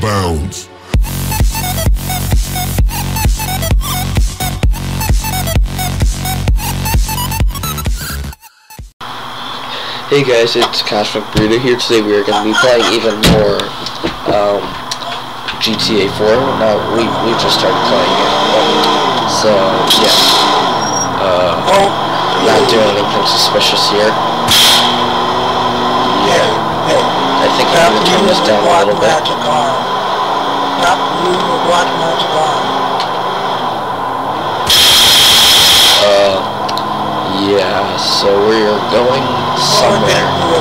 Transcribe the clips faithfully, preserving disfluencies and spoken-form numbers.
bounds. Hey guys, it's Cosmic Burrito here. Today we are going to be playing even more um, G T A four. No, we, we just started playing it. So, yeah. Uh, not doing anything suspicious here. Yeah. I think I'm going to turn this down a little bit. Stop using the black magic arm. Uh, yeah, so we're going somewhere.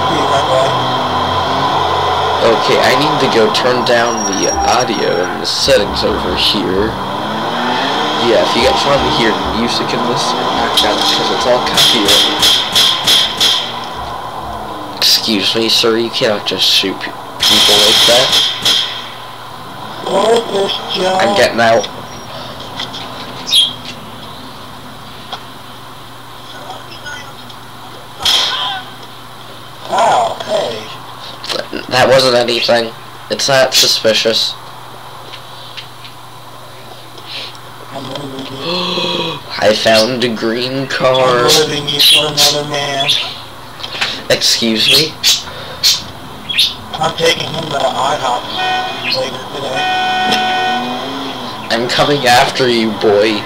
Okay, I need to go turn down the audio and the settings over here. Yeah, if you guys want to hear music in this, knock down because it's all copyrighted. Excuse me, sir, you cannot just shoot pe people like that. I'm getting out. Oh, hey. That wasn't anything. It's not suspicious. I found a green car. I'm leaving you for another man. Excuse me? I'm taking him to IHOP later today. I'm coming after you, boy.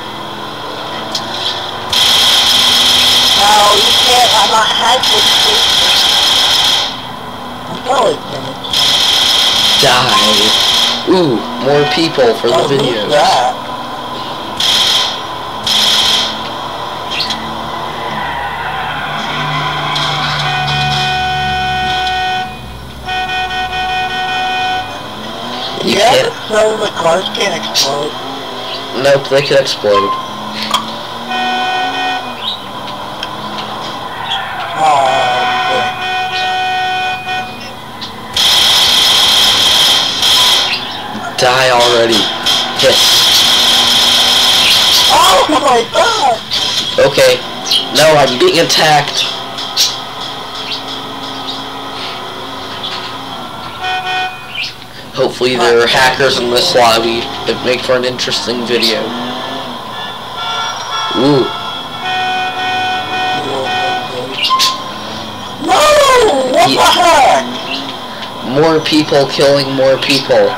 No, you can't. I'm not happy. I'm probably finished. Die. Ooh, more people for the Oh, who's videos. that? You Yeah, can't. so the cars can't explode. Nope, they could explode. Oh, okay. Die already. Hiss. Oh my god! Okay. No, I'm being attacked. Hopefully there are hackers in this lobby that make for an interesting video. Ooh. No! What Ye- the heck? More people killing more people.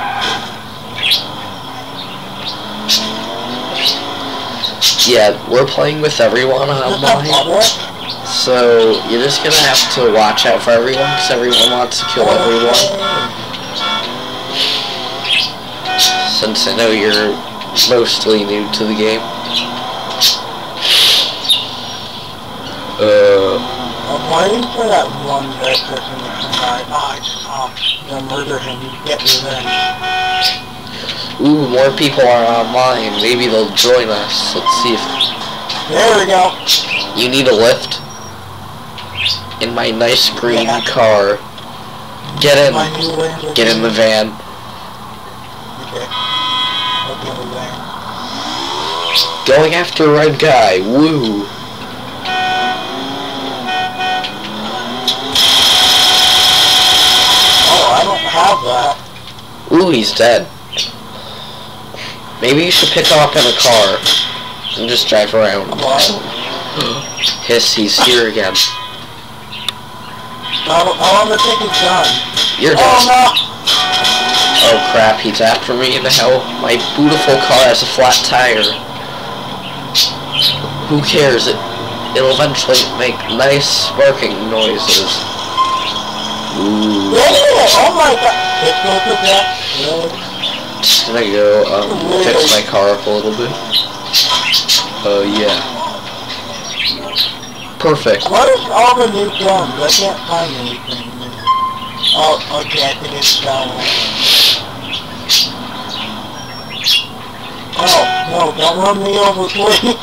Yeah, we're playing with everyone online, so you're just gonna have to watch out for everyone, because everyone wants to kill everyone. Since I know you're mostly new to the game. Uh, I'm waiting for that one dead person to come by. Oh, I just saw him. I'm gonna murder him and get revenge. ooh, more people are online. Maybe they'll join us. Let's see if... There we go. You need a lift? In my nice green Yeah. car. Get in. My new Lamborghini. Get in the van. Okay. Okay, the van. Going after a red guy. Woo. Oh, I don't have that. Ooh, he's dead. Maybe you should pick him up in a car and just drive around. What? Hiss, he's here again. Oh, oh, I'm gonna take his gun. You're Oh dead. no! Oh crap, he's after me in the hell. My beautiful car has a flat tire. Who cares? It, it'll eventually make nice sparking noises. Ooh. Yeah! Oh my god! Let's go for that. Really? Just gonna go um, fix my car up a little bit. Oh uh, yeah. Perfect. What is all the new guns? I can't find anything new. Oh, okay, I think it's that one. Oh, no, don't run me over, please.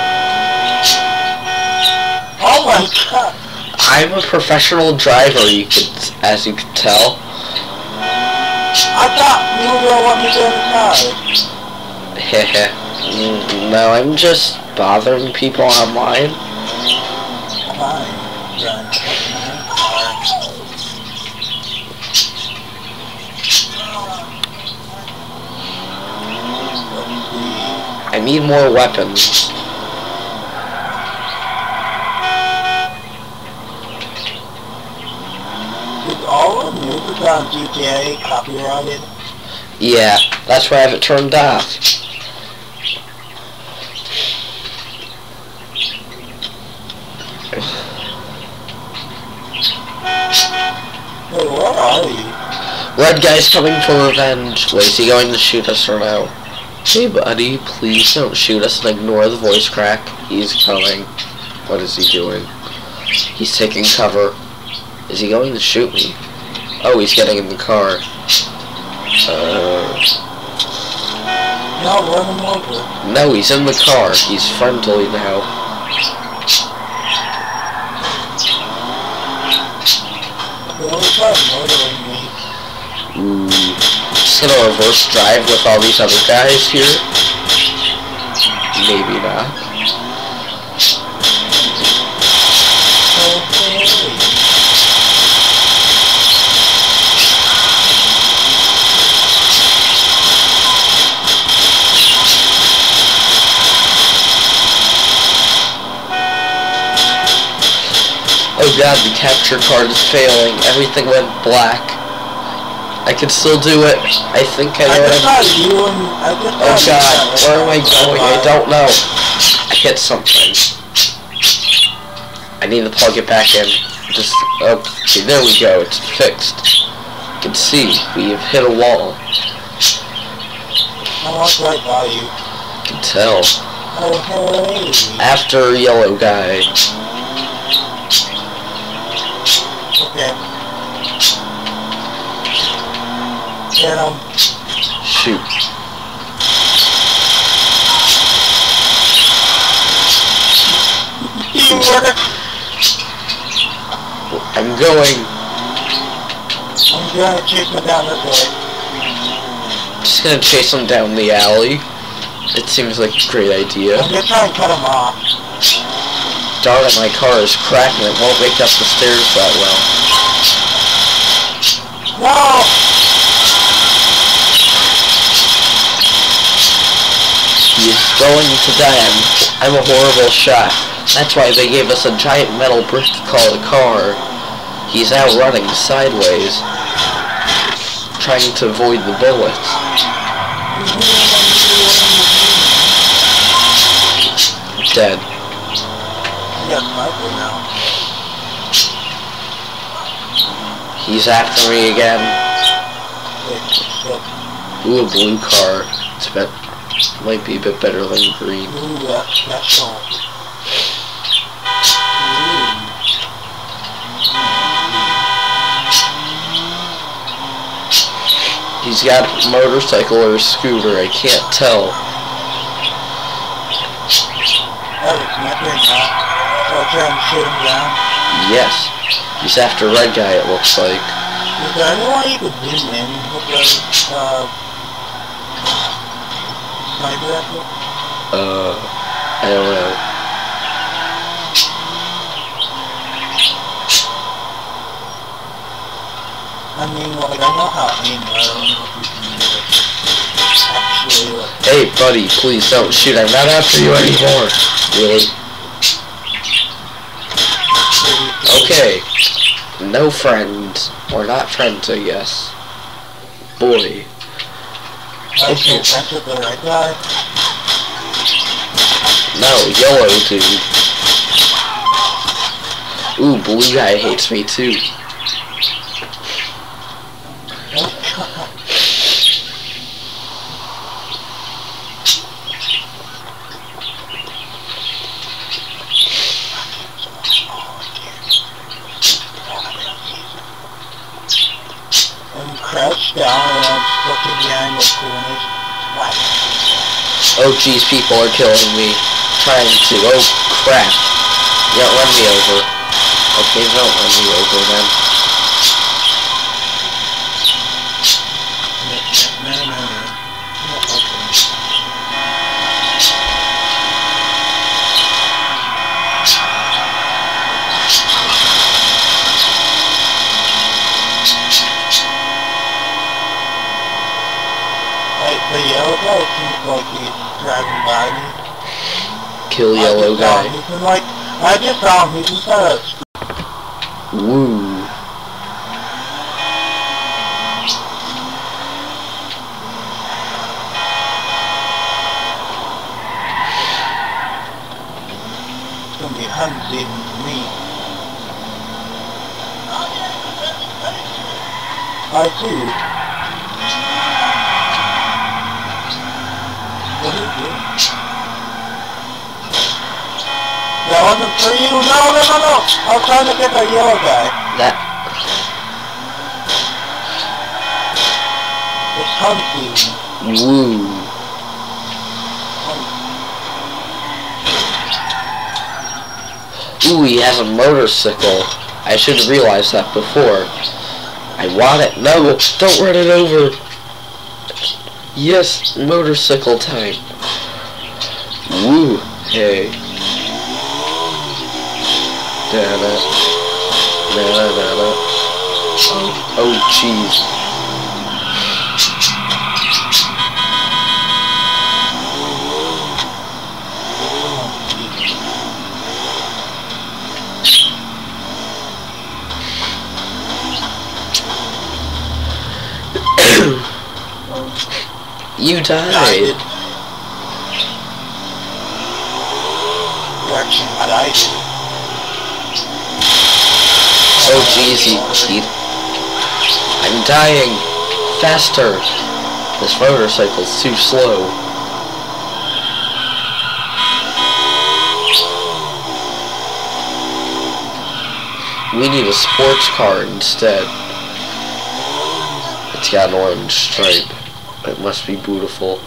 Oh my god. I'm a professional driver, you could, as you could tell. I thought you were gonna let me get inside. Heh. No, I'm just bothering people online. Fine. I need more weapons. Is all of music on G T A copyrighted? Yeah, that's why I have it turned off. Hey, where are you? Red guy's coming for revenge. Wait, is he going to shoot us or no? Hey buddy, please don't shoot us and ignore the voice crack. He's coming. What is he doing? He's taking cover. Is he going to shoot me? Oh, he's getting in the car. Uh, No, run him over. no, he's in the car. He's friendly now. They always try murdering me. Ooh. Just gonna reverse drive with all these other guys here. Maybe not. Oh god, the capture card is failing. Everything went black. I can still do it. I think I know I what just I'm... saw you and I just Oh saw god, you. where am I going? I don't know. I hit something. I need to plug it back in. Just, okay, there we go. It's fixed. You can see, we have hit a wall. I walked right by you. You can tell. Oh, hey. After yellow guy. Okay. Get him. Shoot. I'm going. I'm gonna chase him down this way. Just gonna chase him down the alley. It seems like a great idea. I'm gonna try and cut him off. Darn it, my car is cracking. It won't make up the stairs that well. No! He's going to die. I'm, I'm a horrible shot. That's why they gave us a giant metal brick called a car. He's out running sideways, trying to avoid the bullets. Dead. Yes, sniper now. He's after me again. Ooh, a blue car. It's a bit, might be a bit better than green. Ooh, that's, that's all. He's got a motorcycle or a scooter, I can't tell. That was nothing now. So I'll try and shoot him down. Yes. He's after red guy, it looks like. Is there anyone you could zoom in with the, uh, sniper rifle? Uh, I don't know. I mean, like, I know how to aim, but I don't know if you can do it. Actually, like... Hey, buddy, please don't shoot. I'm not after you anymore. Really? Okay. No friends. We're not friends, I guess. Boy. Okay, that's with the right guy. No, yellow dude. Ooh, blue guy hates me too. Crouch down and I'm stuck in behind the corners. Oh jeez, people are killing me. Trying to. Oh crap. Yeah, run me over. Okay, don't run me over then. No, no, no. The yellow guy seems like he's driving by me. Kill yellow guy. He's been like, I just saw him. He's just uh. Woo. It's gonna be a hunting season for me. I see. What is it? That wasn't for you. No, no, no, no. I was trying to get the yellow guy. That. It's hunting season. Woo. Ooh, he has a motorcycle. I should have realized that before. I want it. No, don't run it over. Yes, motorcycle time. Woo. Hey. Da-da. Da-da-da-da. Oh, oh, jeez. You died. Correction, I died. Oh jeez, he, he... I'm dying. Faster. This motorcycle's too slow. We need a sports car instead. It's got an orange stripe. It must be beautiful.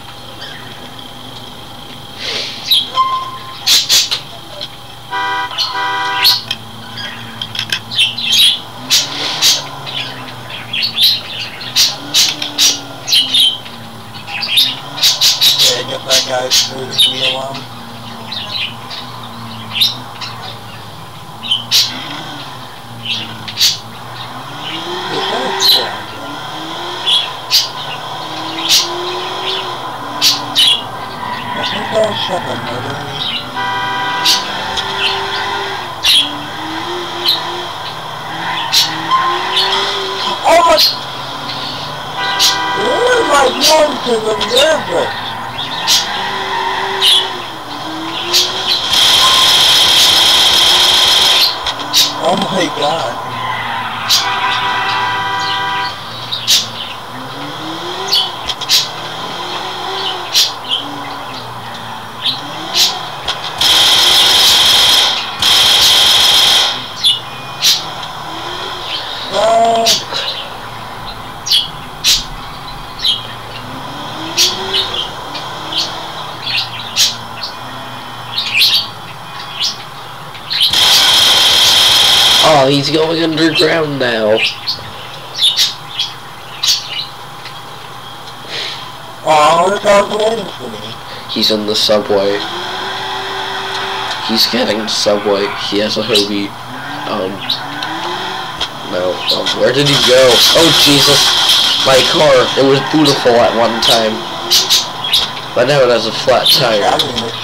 Yeah, I guess that guy's moving me along. Oh my! What am I doing to the nervous? Oh my god. Oh, he's going underground now. Oh, the car's waiting for me. He's in the subway. He's getting subway. He has a Hobie. Um. No. Um, where did he go? Oh, Jesus. My car. It was beautiful at one time. But now it has a flat tire.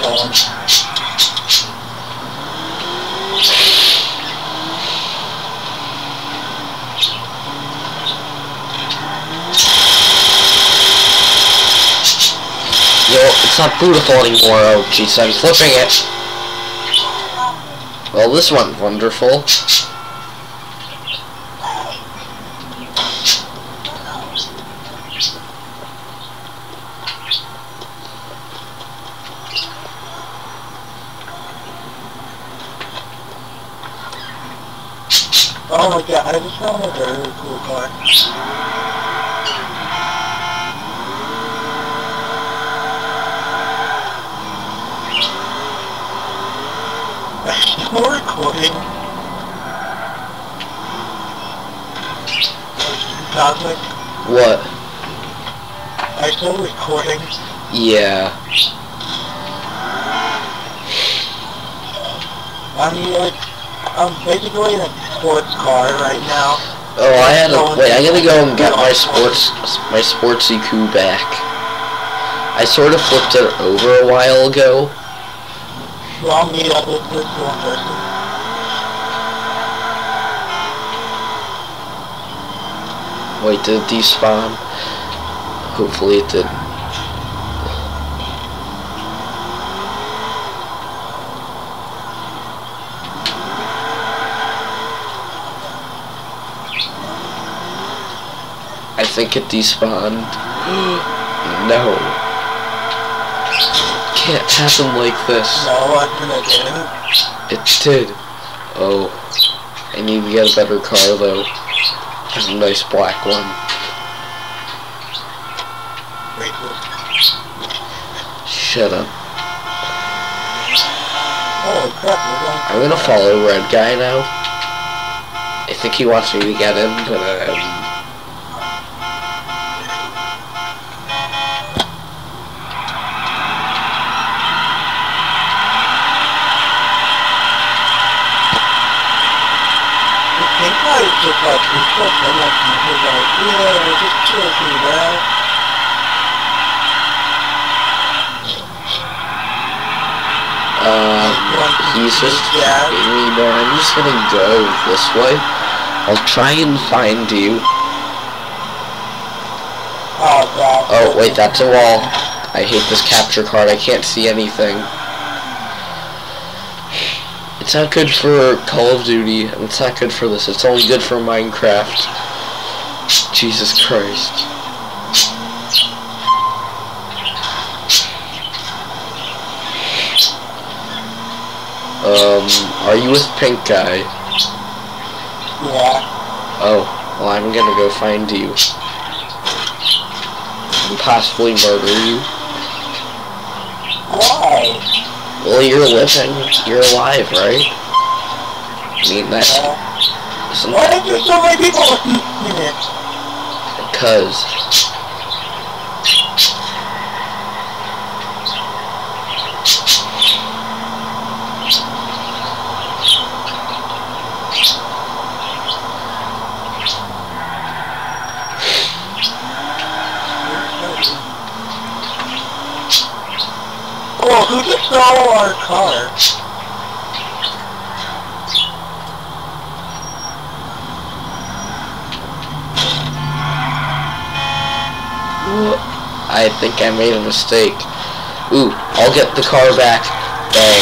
Yo, it's not beautiful anymore. Oh, jeez, I'm flipping it. Well, this went wonderful. Oh my god, I just found a very cool car. Still recording. Cosmic? What? Are you still recording? Yeah. I'm like, I'm basically in a sports car right now. Oh, I had to wait. I gotta go and get my sports, my sportsy coup back. I sort of flipped it over a while ago. Well, I'll meet up with this one person. Wait, did it despawn? Hopefully it didn't. I think it despawned. No. Can't happen like this. No, I couldn't get it. It did. Oh. I need to get a better car though. There's a nice black one. Wait, Shut up. holy crap, we're going I'm gonna follow Red Guy now. I think he wants me to get him, but um... it's just like, it's so much, and he's like, yeah, just chill for you, man. Um, he's just kidding me, man. I'm just gonna go this way. I'll try and find you. Oh, God. Oh, wait, that's a wall. I hate this capture card. I can't see anything. It's not good for Call of Duty, and it's not good for this. It's only good for Minecraft. Jesus Christ. Um, are you with Pink Guy? Yeah. Oh, well, I'm gonna go find you. And possibly murder you. Why? Well, you're living. You're alive, right? I mean, that's... Yeah. Isn't Why that are there so many people in it? because... Oh, who just stole our car? I think I made a mistake. Ooh, I'll get the car back. Dang.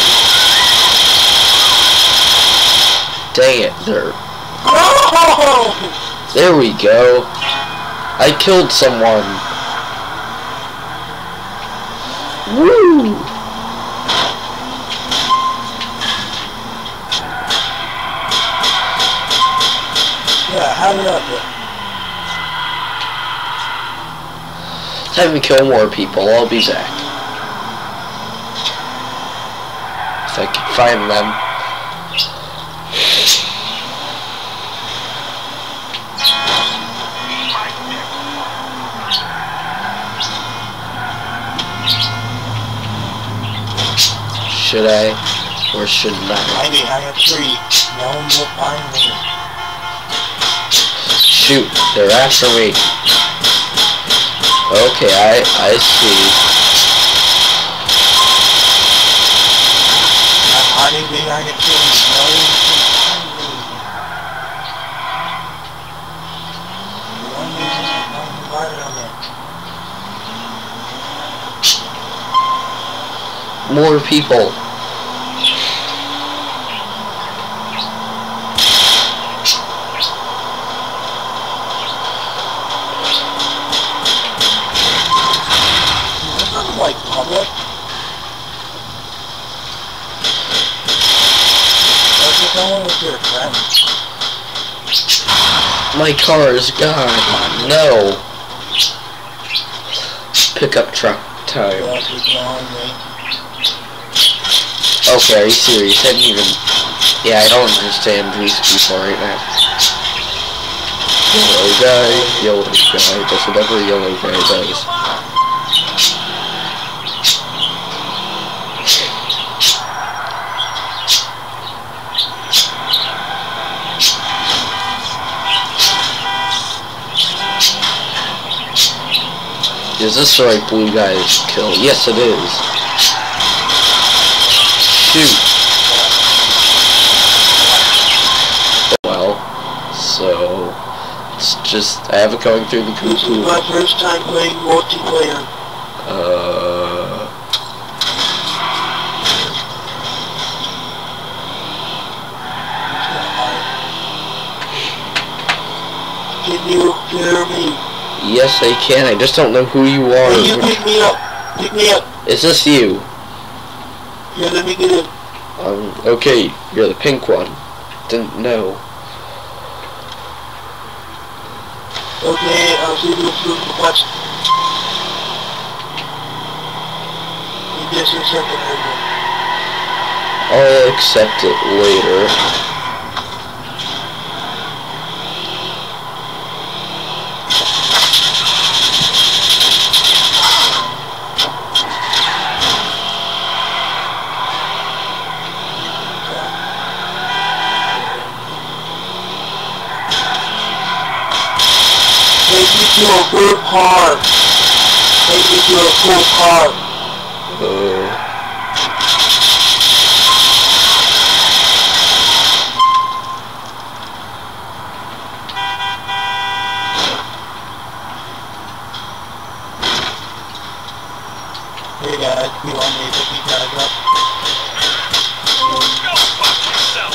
Dang it, there. Oh! There we go. I killed someone. Woo! Yeah, how did that do? Time to kill more people. I'll be back. If I can find them. Should I? Or should not? I behind a tree. No one will find me. Shoot, they're after me. Okay, I I see. I'm hiding behind a tree. No one can find me. The one reason I'm invited on it. More people. Like public? Or just going with your friends? My car is gone. No. Pickup truck time. Yeah, keep going, me. Okay, are you serious? I didn't even... Yeah, I don't understand these people right now. Yellow guy, yellow guy, does whatever yellow guy does. Is this the right blue guy's kill? Yes, it is. Shoot. Well, so it's just I have it going through the This is my first time playing multiplayer. Uh. Can you hear me? Yes, I can. I just don't know who you are. Can you pick me up? Pick me up. Is this you? Yeah, let me get in. Um. Okay, you're the pink one. Didn't know. Okay, I'll see you soon. Watch. Just a second. I'll accept it later. Take me to a full car. Take me to a full car. Uh. Hey guys, you want me to pick you guys up? Go fuck yourself!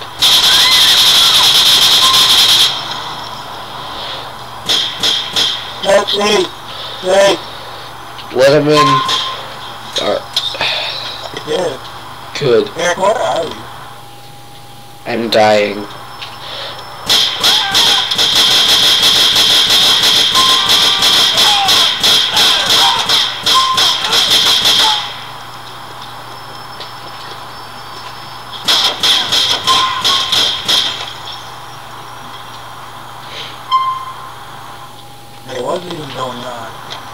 Taxi! Hey! Let him in. Uh, Yeah. good. Eric, where are you? I'm dying. Hey, what's even going on?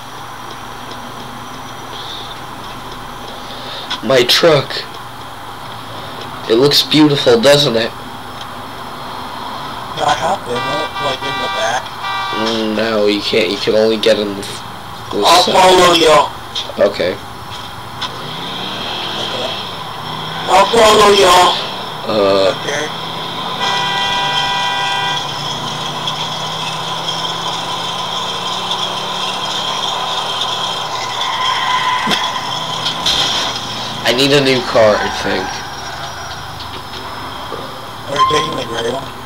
My truck. It looks beautiful, doesn't it? I hopped in it, like in the back. Mm, no, you can't. You can only get in the, f the I'll side. follow you. Okay. I'll follow you. Uh, Okay. I need a new car, I think. Are you taking the gray one?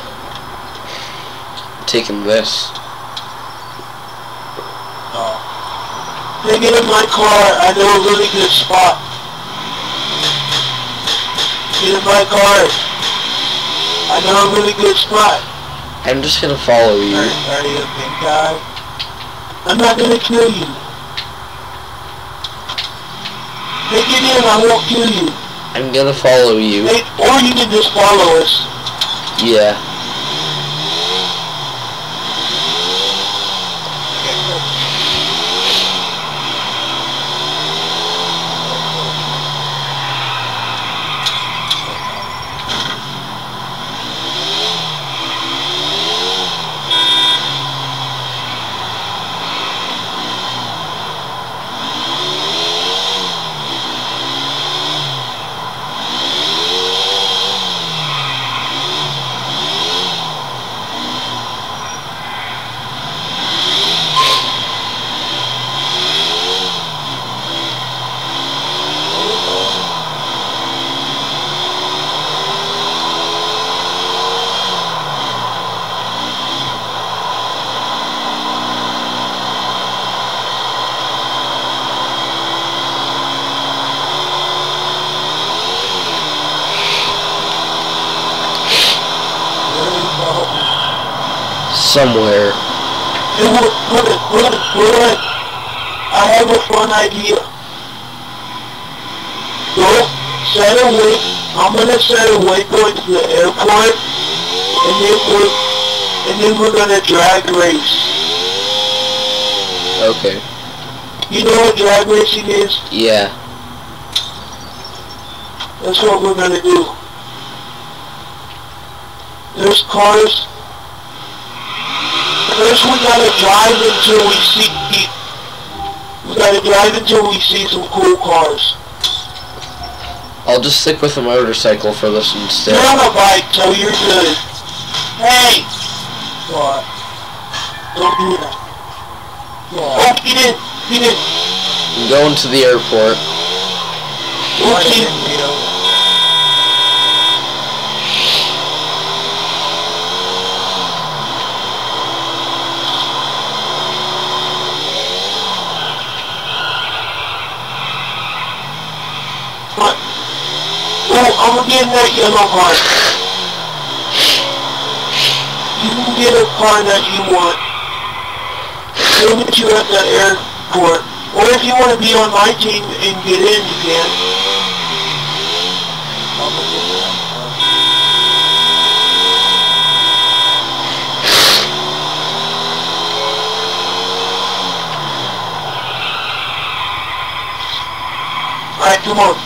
I'm taking this. Oh. Hey, get in my car. I know a really good spot. Get in my car. I know a really good spot. I'm just gonna follow you. Are, are you a pink guy? I'm not gonna kill you. Take it in, I won't kill you. I'm gonna follow you. Hey, or you can just follow us. Yeah. Somewhere. Hey, wait, wait, wait, wait. I have a fun idea. Go, set a way. I'm gonna set a waypoint to the airport, and then we're, and then we're gonna drag race. Okay. You know what drag racing is? Yeah. That's what we're gonna do. There's cars. First we gotta drive until we see gotta drive until we see some cool cars. I'll just stick with the motorcycle for this instead. You're on a bike, so you're good. Hey! What? Don't do that. What? Oh, get in! Get in! I'm going to the airport. Okay. What? Oh, I'm gonna get in that yellow car. You can get a car that you want. They'll meet you at the airport. Or if you want to be on my team and get in, you can. Alright, come on.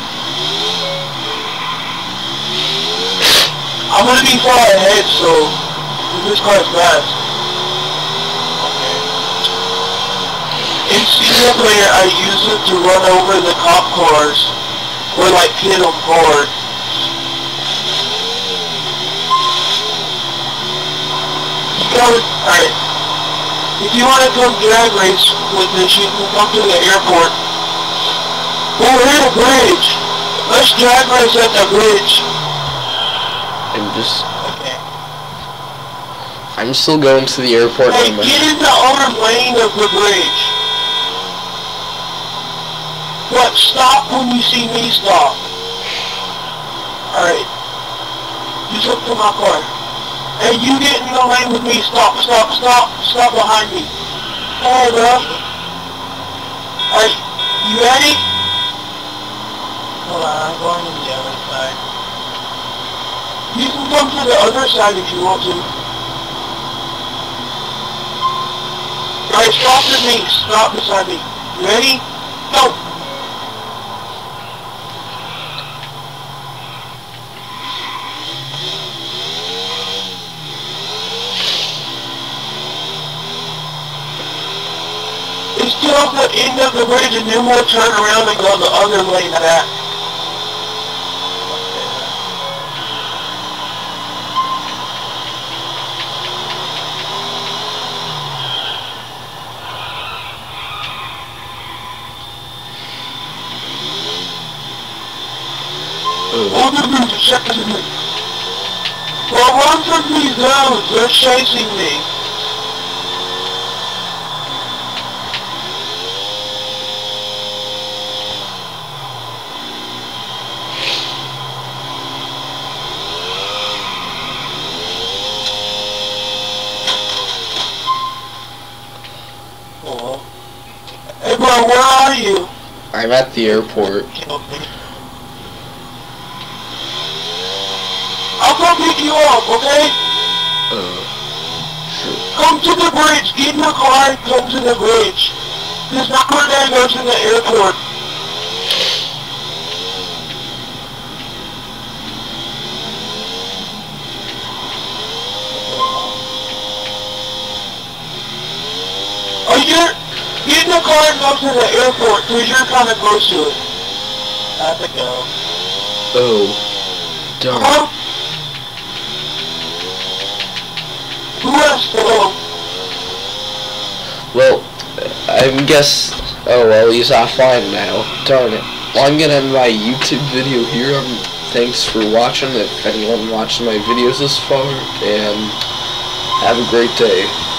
I'm gonna be far ahead, so this car's fast. In single player, I use it to run over the cop cars, or like hit them hard. You gotta, alright. If you want to come drag race with this, you can come to the airport. Oh, we're at a bridge. Let's drag race at the bridge. I'm just... Okay. I'm still going to the airport. Hey, get in the other lane of the bridge. What? Stop when you see me stop. Alright. Just look to my car. Hey, you get in the lane with me. Stop, stop, stop. Stop behind me. Hey, bro. Alright, you ready? Hold on, I'm going to the other side. You can come to the other side if you want to. Alright, stop with me. Stop beside me. You ready? Go! It's still at the end of the bridge and then we'll turn around and go the other lane back. Well, run from these zones, they're chasing me. Oh. Hey bro, where are you? I'm at the airport. I'll come pick you up, okay? Uh, sure. Come to the bridge, get in the car and come to the bridge. This number that goes to the airport. Oh, you're, get in the car and go to the airport, because you're kind of close to it. I have to go. Oh, darn. Huh? Who has to go? Well, I guess... Oh, well, he's offline now. Darn it. Well, I'm gonna end my YouTube video here. Um, thanks for watching, if anyone watched my videos this far, and have a great day.